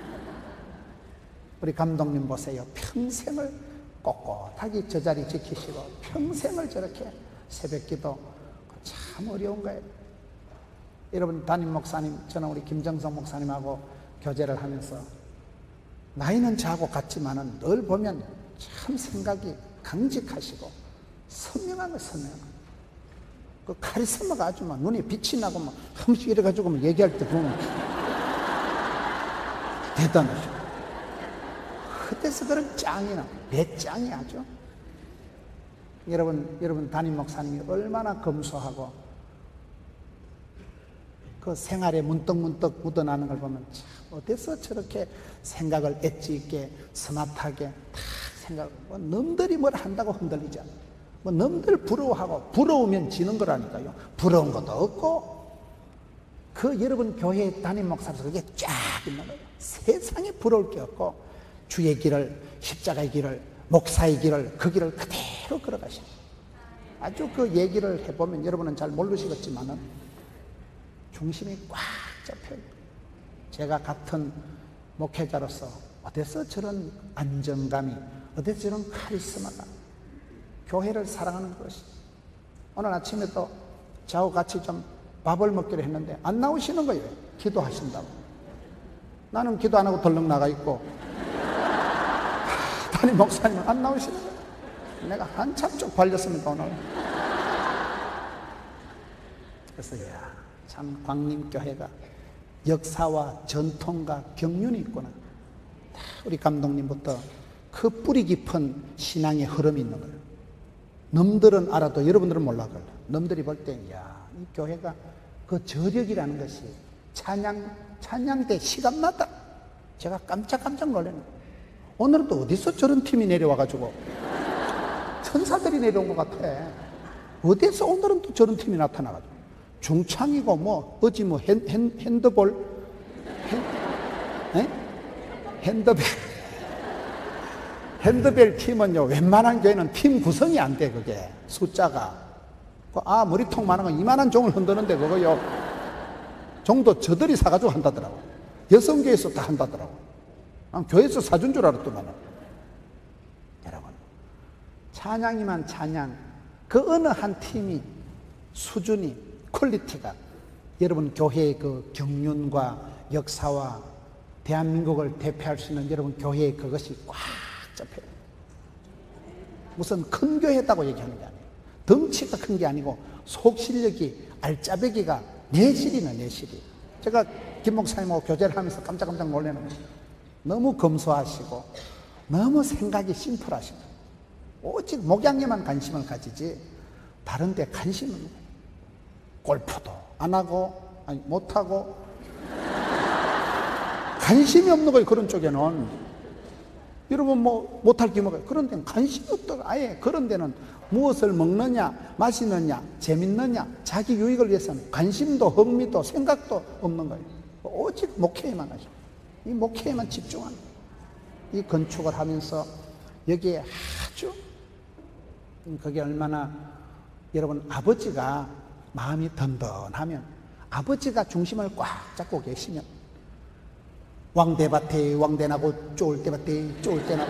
우리 감독님 보세요. 평생을 꼿꼿하게 저 자리 지키시고 평생을 저렇게 새벽기도, 참 어려운 거예요. 여러분 담임 목사님, 저는 우리 김정성 목사님하고 교제를 하면서 나이는 저하고 같지만은 늘 보면 참 생각이 강직하시고 선명한 거 선명한. 그 카리스마가 아주 막 눈에 빛이 나고 막 한 번씩 이래가지고 막 얘기할 때 보면 대단하죠. 그때서 그런 짱이나 배짱이 하죠. 여러분, 여러분 담임 목사님이 얼마나 검소하고 그 생활에 문득문득 묻어나는 걸 보면 참 어디서 저렇게 생각을 엣지 있게 스마트하게 다 생각, 뭐 남들이 뭘 한다고 흔들리지 않아. 뭐 남들 부러워하고 부러우면 지는 거라니까요. 부러운 것도 없고. 그 여러분 교회 담임 목사로서 그게 쫙 있는 거예요. 세상에 부러울 게 없고 주의 길을, 십자가의 길을, 목사의 길을, 그 길을 그대로 걸어가시는, 아주 그 얘기를 해보면 여러분은 잘 모르시겠지만은 중심이 꽉 잡혀요. 제가 같은 목회자로서 어디서 저런 안정감이, 어디서 저런 카리스마가, 교회를 사랑하는 것이. 오늘 아침에 또 저하고 같이 좀 밥을 먹기로 했는데 안 나오시는 거예요. 기도하신다고. 나는 기도 안 하고 덜렁 나가 있고 담임 목사님은 안 나오시는 거예요. 내가 한참 쪽 발렸습니다 오늘. 그래서 야, 참 광림교회가 역사와 전통과 경륜이 있구나. 우리 감독님부터 그 뿌리 깊은 신앙의 흐름이 있는 거예요. 넘들은 알아도 여러분들은 몰라 걸려. 넘들이 볼 때, 야, 이 교회가 그 저력이라는 것이 찬양, 찬양대 시간마다 제가 깜짝깜짝 놀라는 거예요. 오늘은 또 어디서 저런 팀이 내려와가지고 천사들이 내려온 것 같아. 어디서 오늘은 또 저런 팀이 나타나가지고 중창이고 뭐 어찌 뭐 핸, 핸, 핸드볼 핸, 에? 핸드벨 핸드벨 팀은요 웬만한 교회는 팀 구성이 안 돼. 그게 숫자가 아 머리통 많은 건 이만한 종을 흔드는데 그거요 종도 저들이 사가지고 한다더라고. 여성교회에서 다 한다더라고. 아, 교회에서 사준 줄 알았더만. 여러분 찬양이만 찬양 그 어느 한 팀이 수준이 퀄리티가 여러분 교회의 그 경륜과 역사와 대한민국을 대표할 수 있는 여러분 교회의 그것이 꽉 잡혀요. 무슨 큰 교회다고 얘기하는 게 아니에요. 덩치가 큰 게 아니고 속 실력이 알짜배기가 내실이네 내실이. 제가 김 목사님하고 교제를 하면서 깜짝깜짝 놀라는 거예요. 너무 검소하시고 너무 생각이 심플하시고 오직 목양에만 관심을 가지지 다른 데 관심은 없는 거예요. 골프도 안 하고 아니 못하고 관심이 없는 거예요. 그런 쪽에는 여러분 뭐 못할 게 뭐가 그런 데는 관심이 없다고. 아예 그런 데는 무엇을 먹느냐 마시느냐 재밌느냐 자기 유익을 위해서는 관심도 흥미도 생각도 없는 거예요. 오직 목회에만 하죠. 이 목회에만 집중하는 거예요. 이 건축을 하면서 여기에 아주 그게 얼마나 여러분 아버지가 마음이 든든하면 아버지가 중심을 꽉 잡고 계시면 왕대밭에 왕대나고 쫄대밭에 쫄대나고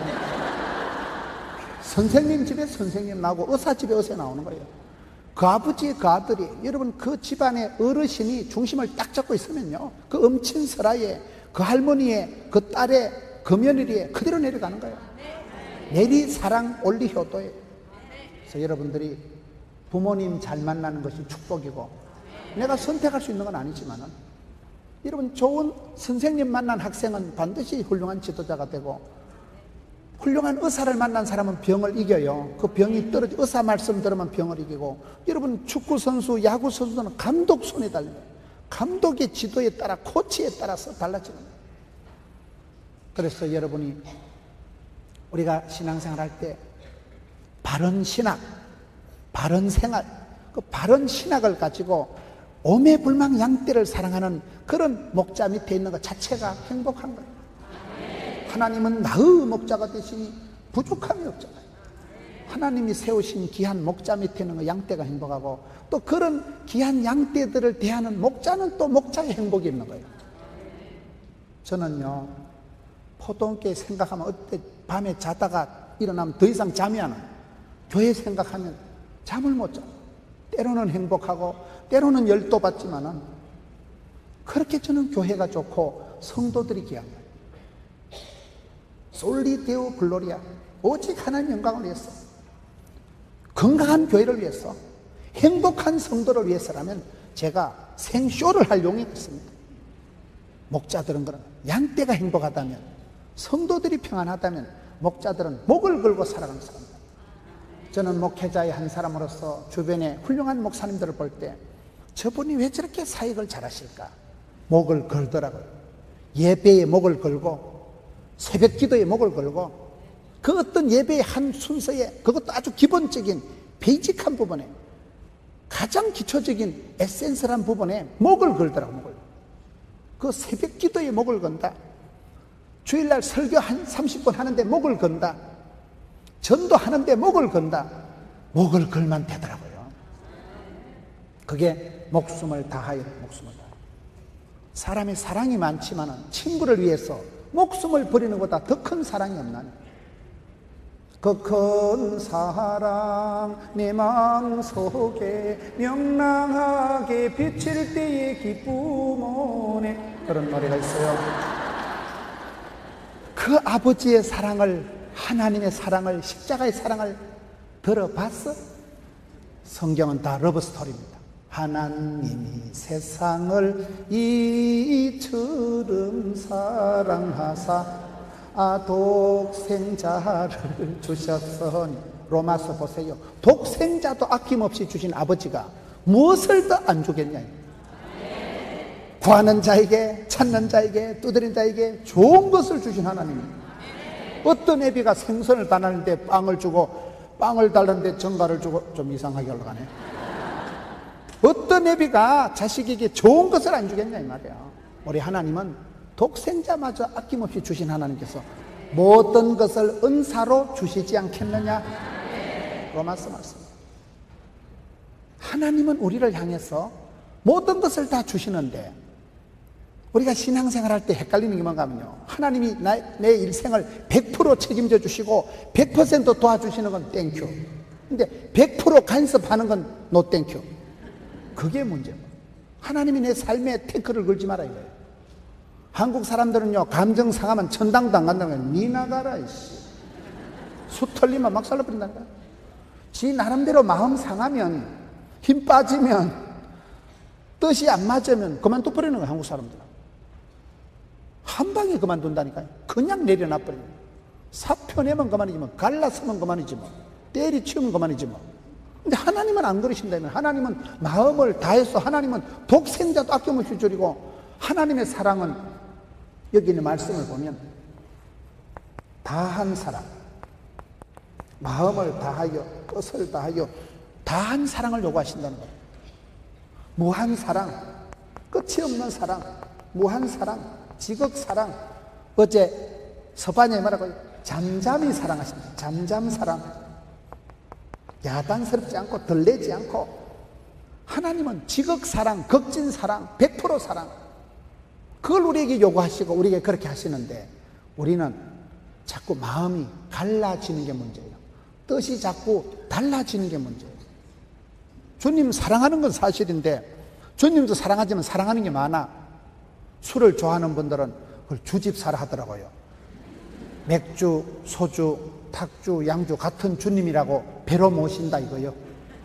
선생님 집에 선생님 나오고 의사 집에 의사 나오는 거예요. 그 아버지의 그 아들이 여러분 그 집안의 어르신이 중심을 딱 잡고 있으면요 그 엄친설아의 그 할머니의 그 딸의 그 며느리에 그대로 내려가는 거예요. 내리 사랑 올리 효도예요. 그래서 여러분들이 부모님 잘 만나는 것이 축복이고 내가 선택할 수 있는 건 아니지만은 여러분 좋은 선생님 만난 학생은 반드시 훌륭한 지도자가 되고 훌륭한 의사를 만난 사람은 병을 이겨요. 그 병이 떨어지 의사 말씀 들으면 병을 이기고 여러분 축구선수 야구선수는 감독 손에 달려요. 감독의 지도에 따라 코치에 따라서 달라지는 거예요. 그래서 여러분이 우리가 신앙생활 할 때 바른 신학 바른 생활, 그 바른 신학을 가지고 오매불망양떼를 사랑하는 그런 목자 밑에 있는 것 자체가 행복한 거예요. 하나님은 나의 목자가 되시니 부족함이 없잖아요. 하나님이 세우신 귀한 목자 밑에 있는 거 양떼가 행복하고 또 그런 귀한 양떼들을 대하는 목자는 또 목자의 행복이 있는 거예요. 저는요 포도원교회 생각하면 어때 밤에 자다가 일어나면 더 이상 잠이 안 와요. 교회 생각하면 잠을 못 자. 때로는 행복하고 때로는 열도 받지만은 그렇게 저는 교회가 좋고 성도들이 귀한 거예요. 솔리 데오 글로리아 오직 하나님 영광을 위해서 건강한 교회를 위해서 행복한 성도를 위해서라면 제가 생쇼를 할 용이 있습니다. 목자들은 그런 양떼가 행복하다면 성도들이 평안하다면 목자들은 목을 걸고 살아가는 사람입니다. 저는 목회자의 한 사람으로서 주변에 훌륭한 목사님들을 볼 때 저분이 왜 저렇게 사역을 잘하실까? 목을 걸더라고요. 예배에 목을 걸고 새벽 기도에 목을 걸고 그 어떤 예배의 한 순서에 그것도 아주 기본적인 베이직한 부분에 가장 기초적인 에센스한 부분에 목을 걸더라고요. 목을. 그 새벽 기도에 목을 건다. 주일날 설교 한 삼십 분 하는데 목을 건다. 전도하는데 목을 건다. 목을 걸만 되더라고요. 그게 목숨을 다하여 목숨을 다하여. 사람의 사랑이 많지만 친구를 위해서 목숨을 버리는 것보다 더 큰 사랑이 없나니. 그 큰 사랑 내 마음속에 명랑하게 비칠 때의 기쁨 오네. 그런 노래가 있어요. 그 아버지의 사랑을, 하나님의 사랑을, 십자가의 사랑을 들어봤어? 성경은 다 러브스토리입니다. 하나님이 세상을 이처럼 사랑하사 아 독생자를 주셨으니. 로마서 보세요. 독생자도 아낌없이 주신 아버지가 무엇을 더 안 주겠냐. 구하는 자에게, 찾는 자에게, 두드린 자에게 좋은 것을 주신 하나님입니다. 어떤 애비가 생선을 달라는데 빵을 주고, 빵을 달라는데 전갈을 주고, 좀 이상하게 올라가네. 어떤 애비가 자식에게 좋은 것을 안 주겠냐 이 말이야. 우리 하나님은 독생자마저 아낌없이 주신 하나님께서 모든 것을 은사로 주시지 않겠느냐. 로마서 말씀. 하나님은 우리를 향해서 모든 것을 다 주시는데, 우리가 신앙생활 할 때 헷갈리는 게 뭔가 하면요, 하나님이 나, 내 일생을 백 퍼센트 책임져 주시고 백 퍼센트 도와주시는 건 땡큐, 근데 백 퍼센트 간섭하는 건 노 땡큐. 그게 문제예요. 하나님이 내 삶에 태클을 걸지 마라 이거예요. 한국 사람들은요, 감정 상하면 천당도 안 간다는 거예요. 니 나가라 이씨. 수 털리면 막 살라버린다는 거야. 지 나름대로 마음 상하면, 힘 빠지면, 뜻이 안 맞으면 그만둬버리는 거예요. 한국 사람들은 한 방에 그만둔다니까요. 그냥 내려놔버리는 거예요. 사표 내면 그만이지 뭐, 갈라서면 그만이지 뭐, 때리치우면 그만이지 뭐. 근데 하나님은 안 그러신다면, 하나님은 마음을 다해서, 하나님은 독생자도 아낌없이 줄이고, 하나님의 사랑은 여기 있는 말씀을 보면 다한 사랑, 마음을 다하여, 뜻을 다하여 다한 사랑을 요구하신다는 거예요. 무한 사랑, 끝이 없는 사랑, 무한 사랑, 지극 사랑. 어제 서반에 말하고 잠잠히 사랑하십니다. 잠잠 사랑. 야단스럽지 않고 덜내지 않고. 하나님은 지극 사랑, 극진 사랑, 백 퍼센트 사랑. 그걸 우리에게 요구하시고 우리에게 그렇게 하시는데, 우리는 자꾸 마음이 갈라지는 게 문제예요. 뜻이 자꾸 달라지는 게 문제예요. 주님 사랑하는 건 사실인데, 주님도 사랑하지만 사랑하는 게 많아. 술을 좋아하는 분들은 그걸 주집사라 하더라고요. 맥주, 소주, 탁주, 양주 같은 주님이라고 배로 모신다 이거요.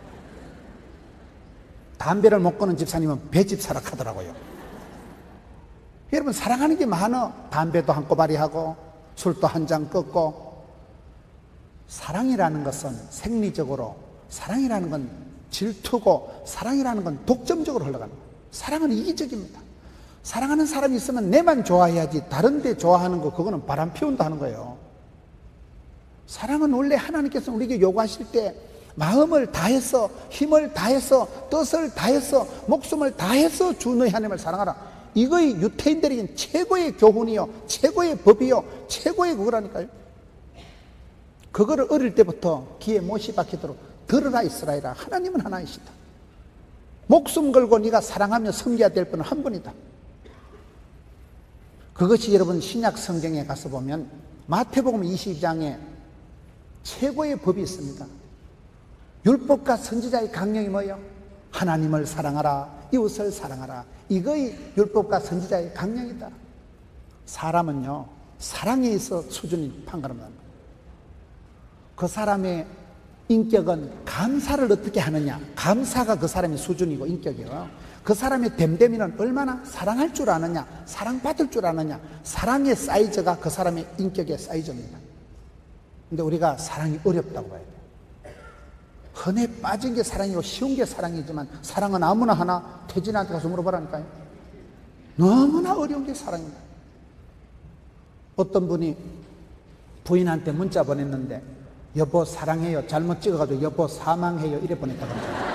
담배를 못 끊는 집사님은 배집사라 하더라고요. 여러분, 사랑하는 게 많아. 담배도 한 꼬바리 하고 술도 한 잔 끊고. 사랑이라는 것은 생리적으로, 사랑이라는 건 질투고, 사랑이라는 건 독점적으로 흘러가는 거예요. 사랑은 이기적입니다. 사랑하는 사람이 있으면 내만 좋아해야지, 다른 데 좋아하는 거 그거는 바람 피운다 하는 거예요. 사랑은 원래 하나님께서 우리에게 요구하실 때 마음을 다해서, 힘을 다해서, 뜻을 다해서, 목숨을 다해서 주 너희 하나님을 사랑하라. 이거의 유태인들에게는 최고의 교훈이요, 최고의 법이요, 최고의 그거라니까요. 그거를 어릴 때부터 귀에 못이 박히도록 들으라 이스라엘아, 하나님은 하나이시다. 목숨 걸고 네가 사랑하며 섬겨야 될 분은 한 분이다. 그것이 여러분 신약 성경에 가서 보면 마태복음 이십 장에 최고의 법이 있습니다. 율법과 선지자의 강령이 뭐예요? 하나님을 사랑하라, 이웃을 사랑하라. 이거의 율법과 선지자의 강령이다. 사람은요, 사랑에 있어 수준이 판가름합니다. 그 사람의 인격은 감사를 어떻게 하느냐, 감사가 그 사람의 수준이고 인격이에요. 그 사람의 됨됨이는 얼마나 사랑할 줄 아느냐, 사랑받을 줄 아느냐, 사랑의 사이즈가 그 사람의 인격의 사이즈입니다. 근데 우리가 사랑이 어렵다고 봐야 돼요. 흔해 빠진 게 사랑이고 쉬운 게 사랑이지만, 사랑은 아무나 하나. 태진한테 가서 물어보라니까요. 너무나 어려운 게 사랑입니다. 어떤 분이 부인한테 문자 보냈는데, 여보 사랑해요 잘못 찍어가지고 여보 사망해요 이래 보냈다고 합니다.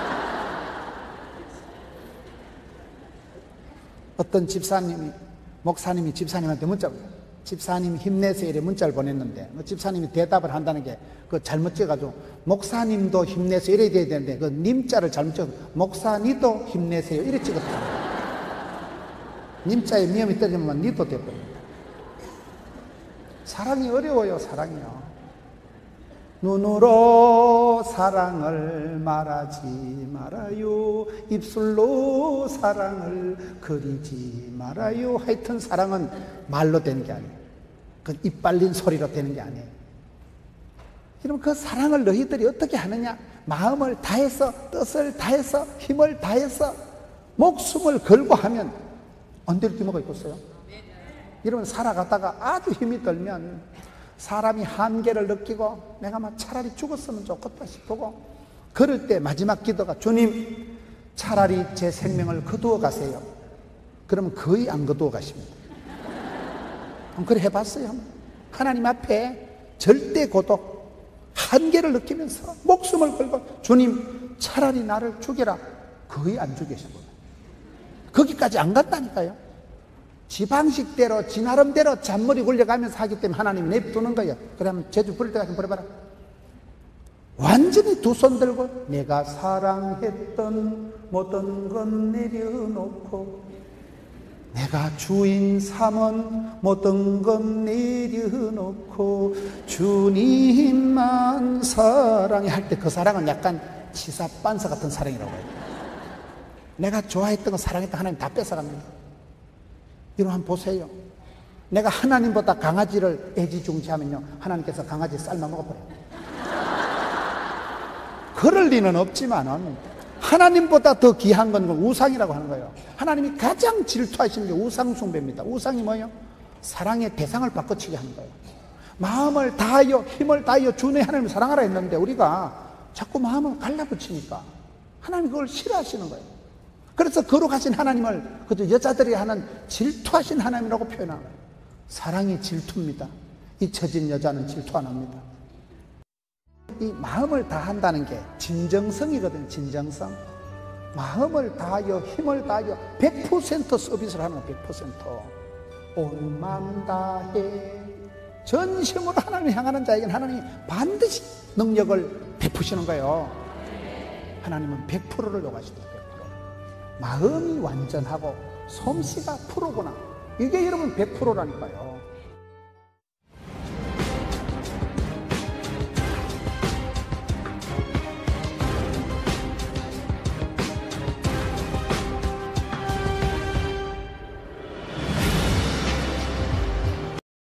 어떤 집사님이, 목사님이 집사님한테 문자 보냈어요. 집사님 힘내세요 이래 문자를 보냈는데, 그 집사님이 대답을 한다는 게 그 잘못 찍어가지고 목사님도 힘내세요 이래 돼야 되는데, 그 님자를 잘못 찍어 목사님도 힘내세요 이래 찍었다. 님자에 미음이 떨어지면 니도 돼버립니다. 사랑이 어려워요. 사랑이요. 눈으로 사랑을 말하지 말아요. 입술로 사랑을 그리지 말아요. 하여튼 사랑은 말로 되는 게 아니에요. 그 입 발린 소리로 되는 게 아니에요. 여러분, 그 사랑을 너희들이 어떻게 하느냐? 마음을 다해서, 뜻을 다해서, 힘을 다해서, 목숨을 걸고 하면 안 될 규모가 있겠어요? 여러분, 살아가다가 아주 힘이 들면 사람이 한계를 느끼고 내가 막 차라리 죽었으면 좋겠다 싶고, 그럴 때 마지막 기도가 주님, 차라리 제 생명을 거두어 가세요. 그러면 거의 안 거두어 가십니다. 그래 해봤어요? 하나님 앞에 절대 고독, 한계를 느끼면서 목숨을 걸고 주님, 차라리 나를 죽여라. 거의 안 죽이신 거예요. 거기까지 안 갔다니까요. 지 방식대로, 지 나름대로 잔머리 굴려가면서 하기 때문에 하나님이 냅두는 거예요. 그러면 제주 부릴 때까지 부려봐라. 완전히 두 손 들고 내가 사랑했던 모든 건 내려놓고, 내가 주인 삼은 모든 건 내려놓고 주님만 사랑해 할 때 그 사랑은 약간 치사반사 같은 사랑이라고 해요. 내가 좋아했던 거, 사랑했던 하나님 다 뺏어갑니다. 여러분 한번 보세요. 내가 하나님보다 강아지를 애지중지하면요, 하나님께서 강아지 삶아 먹어버려요. 그럴 리는 없지만은 하나님보다 더 귀한 건 우상이라고 하는 거예요. 하나님이 가장 질투하시는 게 우상 숭배입니다. 우상이 뭐예요? 사랑의 대상을 바꿔치게 하는 거예요. 마음을 다하여 힘을 다하여 주내 하나님을 사랑하라 했는데 우리가 자꾸 마음을 갈라붙이니까 하나님 그걸 싫어하시는 거예요. 그래서 거룩하신 하나님을 그저 여자들이 하는 질투하신 하나님이라고 표현하는 거예요. 사랑이 질투입니다. 잊혀진 여자는 질투 안 합니다. 이 마음을 다한다는 게 진정성이거든요. 진정성. 마음을 다하여 힘을 다하여 백 퍼센트 서비스를 하는 거예요. 백 퍼센트 온 마음 다해 전심으로 하나님을 향하는 자에게는 하나님이 반드시 능력을 베푸시는 거예요. 하나님은 백 퍼센트를 요구하십니다. 백 퍼센트. 마음이 완전하고 솜씨가 프로구나. 이게 여러분 백 퍼센트라니까요.